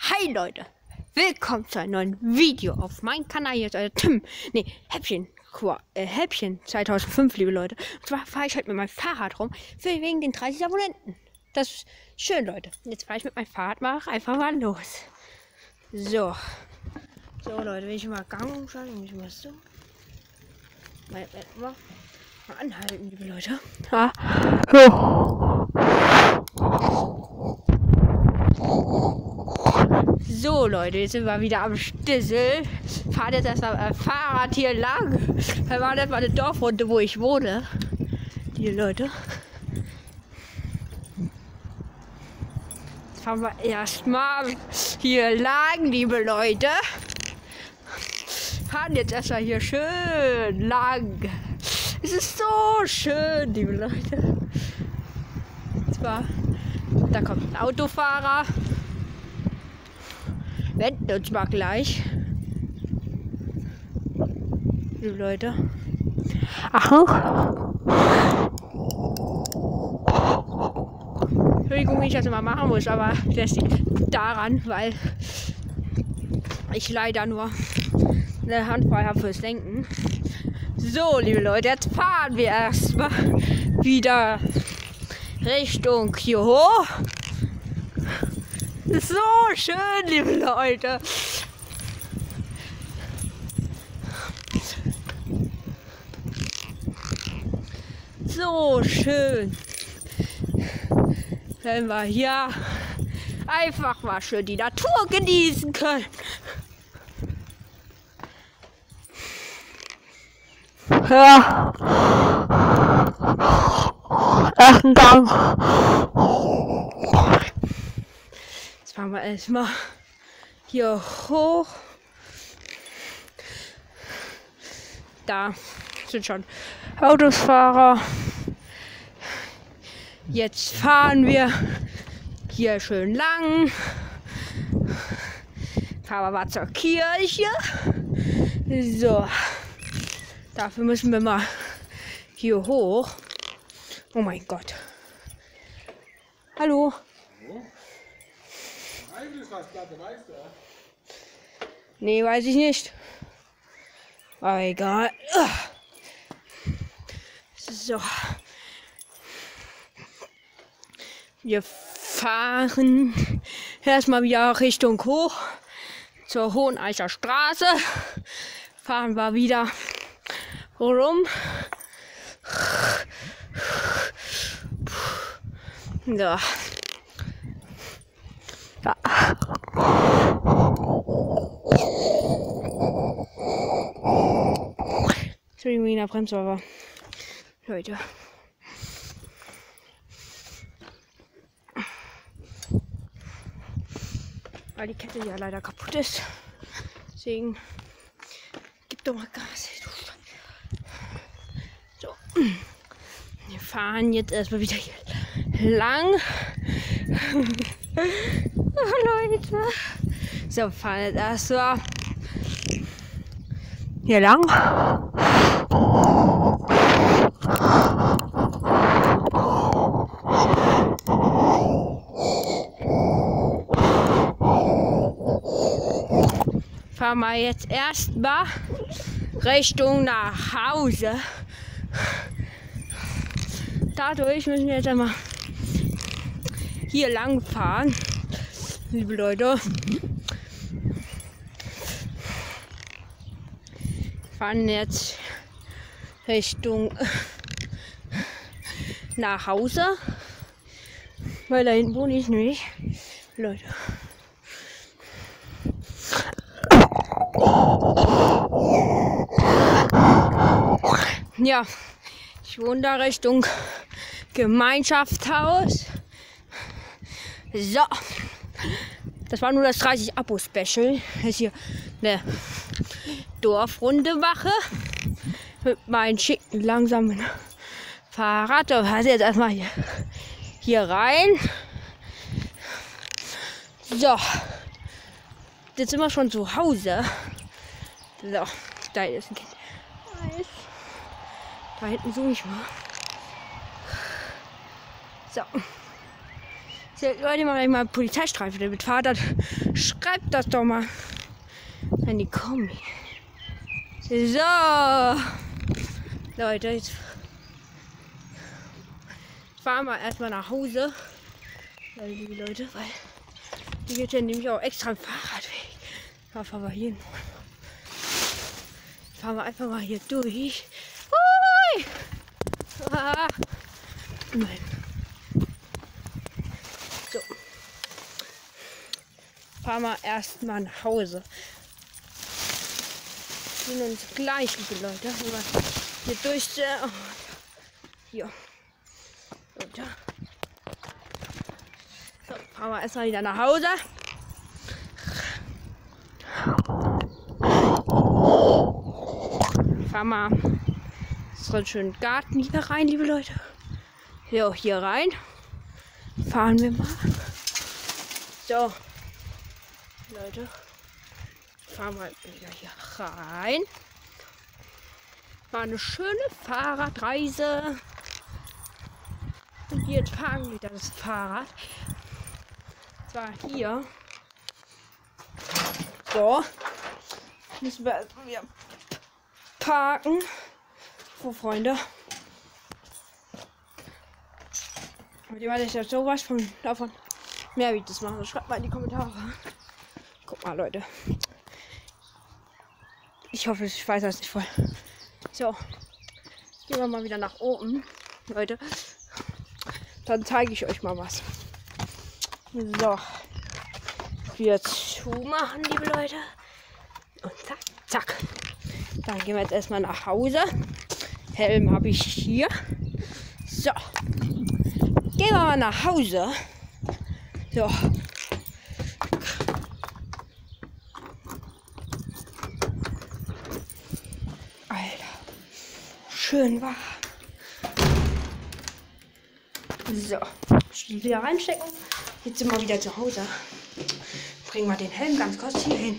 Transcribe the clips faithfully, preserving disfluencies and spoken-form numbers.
Hi Leute, willkommen zu einem neuen Video auf meinem Kanal. Hier ist euer Tim, ne, Häppchen, äh, Häppchen zweitausendfünf, liebe Leute. Und zwar fahre ich heute mit meinem Fahrrad rum, für wegen den dreißig Abonnenten. Das ist schön, Leute. Jetzt fahre ich mit meinem Fahrrad mal einfach mal los. So, so Leute, wenn ich mal Gang umschalte, muss ich mal so mal, mal, mal anhalten, liebe Leute. Ja. So Leute, jetzt sind wir wieder am Stissel. Fahrt jetzt erstmal äh, Fahrrad hier lang. Wir waren jetzt mal eine Dorfrunde, wo ich wohne. Die Leute. Jetzt fahren wir erstmal hier lang, liebe Leute. Fahren jetzt erstmal hier schön lang. Es ist so schön, liebe Leute. Zwar, da kommt ein Autofahrer. Wenden uns mal gleich. Liebe Leute. Achtung. Entschuldigung, wie ich das immer machen muss, aber das liegt daran, weil ich leider nur eine Hand frei habe fürs Lenken. So, liebe Leute, jetzt fahren wir erstmal wieder Richtung hier hoch. So schön, liebe Leute. So schön. Wenn wir hier einfach mal schön die Natur genießen können. Ja. Ersten Gang. Fahren wir erstmal hier hoch. Da sind schon Autofahrer. Jetzt fahren wir hier schön lang. Fahren wir mal zur Kirche. So. Dafür müssen wir mal hier hoch. Oh mein Gott. Hallo. Nee, weiß ich nicht. Aber egal. So. Wir fahren erstmal wieder Richtung hoch zur Hoheneicher Straße. Fahren wir wieder rum. So. Ja. Entschuldigung wegen der Bremse, aber Leute. Weil die Kette ja leider kaputt ist. Deswegen gib doch mal Gas. So. Wir fahren jetzt erstmal wieder hier lang. Oh, Leute. So, wir fahren jetzt erstmal hier lang. Fahren wir jetzt erstmal Richtung nach Hause. Dadurch müssen wir jetzt einmal hier lang fahren, liebe Leute. Wir fahren jetzt Richtung nach Hause, weil da hinten wohne ich nämlich, Leute. Ja, ich wohne da Richtung Gemeinschaftshaus. So, das war nur das dreißig Abo-Special. Jetzt hier eine Dorfrunde mache mit meinem schicken, langsamen Fahrrad. Da fahre ich jetzt erstmal hier, hier rein. So, jetzt sind wir schon zu Hause. So, da ist ein Kind. Da hinten suche ich mal. So. So, Leute, mal mal Polizeistreife damit fahrt, schreibt das doch mal in die Kommi. So, Leute, jetzt fahren wir erstmal nach Hause. Weil, liebe Leute, weil hier geht ja nämlich auch extra ein Fahrradweg. Da fahren wir hier. Fahren wir einfach mal hier durch. Hui! Ah. Nein. So. Fahren wir erstmal nach Hause. Wir sind uns gleich, liebe Leute. Wenn wir hier durch. Oh, hier. Leute. So, fahren wir erstmal wieder nach Hause. Fahren wir unseren schönen Garten hier rein, liebe Leute. So, hier rein. Fahren wir mal. So, Leute. Fahren wir wieder hier rein. War eine schöne Fahrradreise. Und jetzt fahren wir das Fahrrad. Zwar hier. So. Müssen wir erstmal wieder parken. So, Freunde. Und ihr werdet ja sowas von davon mehr Videos machen. Schreibt mal in die Kommentare. Guck mal, Leute. Ich hoffe, ich weiß das nicht voll. So. Jetzt gehen wir mal wieder nach oben, Leute. Dann zeige ich euch mal was. So. Wir zumachen, liebe Leute. Und zack, zack. Dann gehen wir jetzt erstmal nach Hause. Helm habe ich hier. So. Gehen wir mal nach Hause. So. Alter. Schön war. So. Schlüssel wieder reinstecken. Jetzt sind wir wieder zu Hause. Bringen wir den Helm ganz kurz hier hin.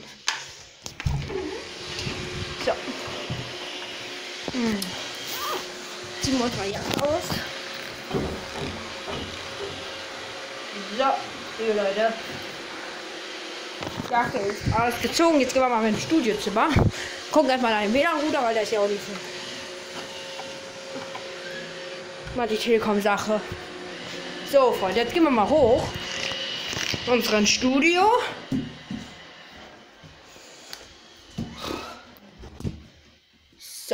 So. Hm. Ziehen wir uns mal hier aus. So, liebe Leute. Jacke ist alles gezogen. Jetzt gehen wir mal ins Studiozimmer. Gucken erstmal nach dem W L A N-Router, weil der ist ja auch nicht so. Mal die Telekom-Sache. So, Freunde, jetzt gehen wir mal hoch. Unseren Studio. So.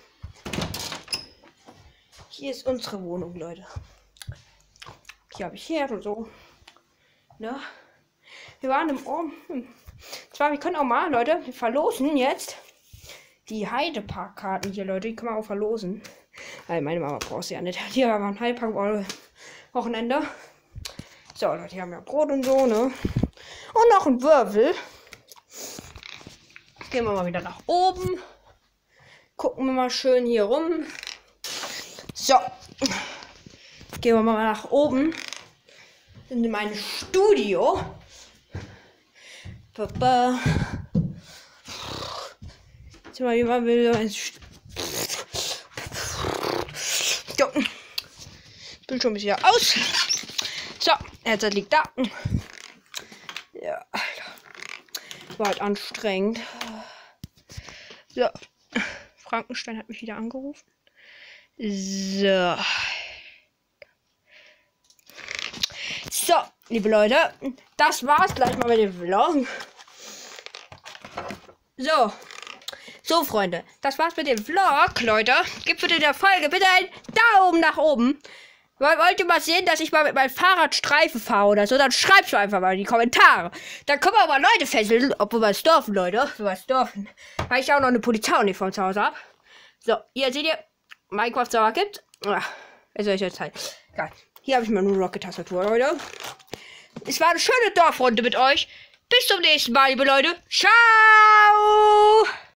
Hier ist unsere Wohnung, Leute. Hier habe ich Herd und so. Ne? Wir waren im Ohr. Zwar, wir können auch mal, Leute, wir verlosen jetzt die Heideparkkarten hier, Leute. Die können wir auch verlosen. Also meine Mama braucht sie ja nicht. Hier haben wir ein Heidepark-Wochenende. So, Leute, hier haben wir Brot und so, ne? Und noch ein Würfel. Jetzt gehen wir mal wieder nach oben. Gucken wir mal schön hier rum. So. Gehen wir mal nach oben. In mein Studio. Papa. Jetzt mal jemand will ein St so. Bildschirm ist wieder aus. So, jetzt liegt da. Ja, Alter. War halt anstrengend. So. Frankenstein hat mich wieder angerufen. So. So, liebe Leute, das war's gleich mal mit dem Vlog. So. So, Freunde, das war's mit dem Vlog, Leute. Gebt bitte der Folge bitte einen Daumen nach oben. Wollt ihr mal sehen, dass ich mal mit meinem Fahrrad Streife fahre oder so? Dann schreibt mir einfach mal in die Kommentare. Dann können wir aber Leute fesseln, ob wir was dürfen, Leute. Ob wir was dürfen. Weil ich auch noch eine Polizeiuniform zu Hause habe. So, hier seht ihr, Minecraft Sauer gibt. Es soll ich jetzt halt. Geil. Hier habe ich mal nur Rocket-Tastatur, Leute. Es war eine schöne Dorfrunde mit euch. Bis zum nächsten Mal, liebe Leute. Ciao!